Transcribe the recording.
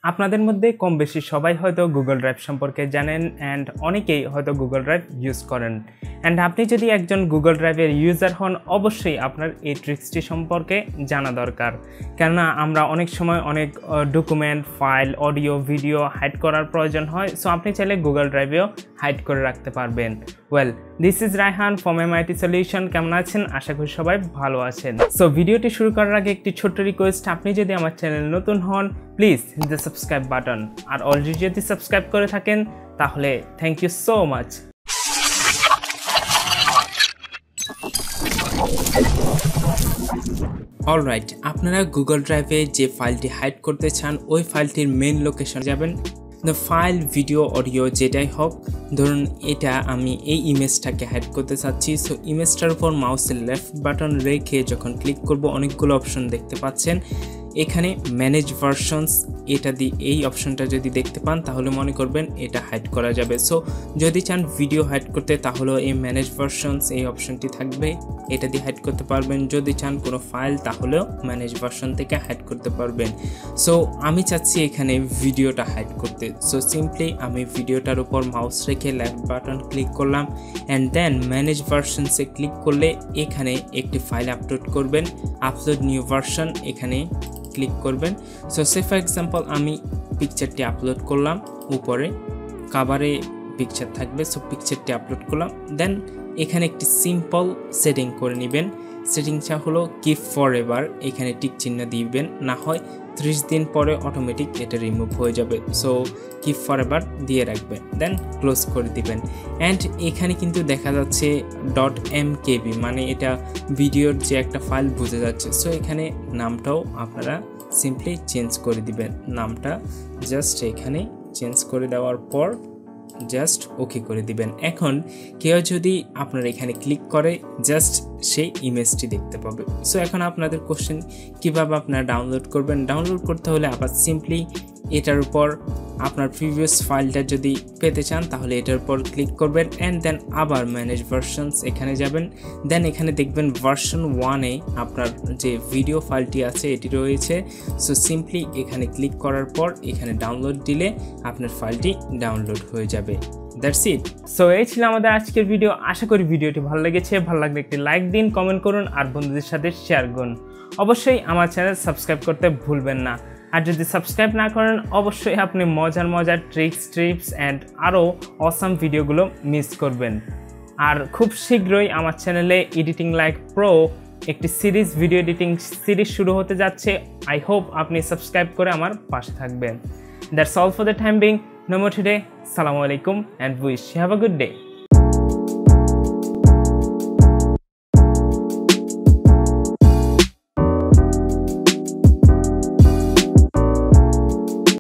আপনাদের মধ্যে কম বেশি সবাই হয়তো গুগল ড্রাইভ সম্পর্কে জানেন অ্যান্ড অনেকেই হয়তো গুগল ড্রাইভ ইউজ করেন অ্যান্ড আপনি যদি একজন গুগল ড্রাইভের ইউজার হন অবশ্যই আপনার এই ট্রিক্সটি সম্পর্কে জানা দরকার কেননা আমরা অনেক সময় অনেক document file audio video hide করার প্রয়োজন হয় সো আপনি চাইলে গুগল ড্রাইভেও হাইড করে রাখতে পারবেন well this is Raihan from MIT solution কেমন আছেন আশা করি সবাই ভালো আছেন সো ভিডিওটি শুরু করার আগে একটি ছোট্ট রিকোয়েস্ট আপনি যদি আমার চ্যানেল নতুন হন please hit the subscribe button আর অলরেডি যদি সাবস্ক্রাইব করে থাকেন তাহলে thank you so much alright আপনারা গুগল ড্রাইভে যে ফাইলটি হাইড করতে চান ওই ফাইলটির মেইন লোকেশন যাবেন ফাইল ভিডিও অডিও যেটাই হোক ধরুন এটা আমি এই ইমেজটাকে হাইড করতে চাচ্ছি সো ইমেজটার উপর মাউসের লেফট বাটন রেখে যখন ক্লিক করব অনেকগুলো অপশন দেখতে পাচ্ছেন এখানে ম্যানেজ ভার্সনস এটা দিয়ে এই অপশনটা যদি দেখতে পান তাহলে মনে করবেন এটা হাইড করা যাবে সো যদি চান ভিডিও হাইড করতে তাহলে এই ম্যানেজ ভার্সনস এই অপশনটি থাকবে এটা দিয়ে হাইড করতে পারবেন যদি চান কোনো ফাইল তাহলেও ম্যানেজ ভার্সন থেকে হাইড করতে পারবেন সো আমি চাচ্ছি এখানে ভিডিওটা হাইড করতে সো সিম্পলি আমি ভিডিওটার উপর মাউস রেখে লেফট বাটন ক্লিক করলাম অ্যান্ড দেন ম্যানেজ ভার্সনসে ক্লিক করলে এখানে একটি ফাইল আপলোড করবেন আপলোড নিউ ভার্সন এখানে ক্লিক করবেন সো সে ফর এক্সাম্পল আমি পিকচারটি আপলোড করলাম উপরে কভারে পিকচার থাকবে সো পিকচারটি আপলোড করলাম দেন এখানে একটি সিম্পল সেটিং করে নেবেন সেটিংটা হলো কিপ ফর এভার এখানে টিক চিহ্ন দিবেন না হয় 30 দিন পরে অটোমেটিক এটা রিমুভ হয়ে যাবে সো কিপ ফর এভার দিয়ে রাখবেন দেন ক্লোজ করে দিবেন অ্যান্ড এখানে কিন্তু দেখা যাচ্ছে .mkb মানে এটা ভিডিওর যে একটা ফাইল বোঝা যাচ্ছে সো এখানে নামটাও আপনারা সিম্পলি চেঞ্জ করে দিবেন নামটা জাস্ট এখানে চেঞ্জ করে দেওয়ার পর জাস্ট ওকে করে দিবেন এখন কেউ যদি আপনার এখানে ক্লিক করে জাস্ট সেই ইমেজটি দেখতে পাবে সো এখন আপনাদের কোশ্চেন কিভাবে আপনারা ডাউনলোড করবেন ডাউনলোড করতে হলে আবার সিম্পলি এটার উপর আপনার প্রিভিয়াস ফাইলটা যদি পেতে চান তাহলে এটার উপর ক্লিক করবেন অ্যান্ড দেন আবার ম্যানেজ ভার্সনস এখানে যাবেন দেন এখানে দেখবেন ভার্সন 1-এ আপনার যে ভিডিও ফাইলটি আছে এটি রয়েছে সো সিম্পলি এখানে ক্লিক করার পর এখানে ডাউনলোড দিলে আপনার ফাইলটি ডাউনলোড হয়ে যাবে দ্যাটস ইট সো এই ছিল আমাদের আজকের ভিডিও আশা করি ভিডিওটি ভালো লেগেছে ভালো লাগলে একটি লাইক দিন কমেন্ট করুন আর বন্ধুদের সাথে শেয়ার করুন অবশ্যই আমার চ্যানেল সাবস্ক্রাইব করতে ভুলবেন না আর যদি সাবস্ক্রাইব না করেন অবশ্যই আপনি মজার ট্রিপস অ্যান্ড আরও অসাম ভিডিওগুলো মিস করবেন আর খুব শীঘ্রই আমার চ্যানেলে এডিটিং লাইক প্রো একটি সিরিজ ভিডিও এডিটিং সিরিজ শুরু হতে যাচ্ছে আই হোপ আপনি সাবস্ক্রাইব করে আমার পাশে থাকবেন that's all for the time being no more today আসসালামু আলাইকুম and wish have a good day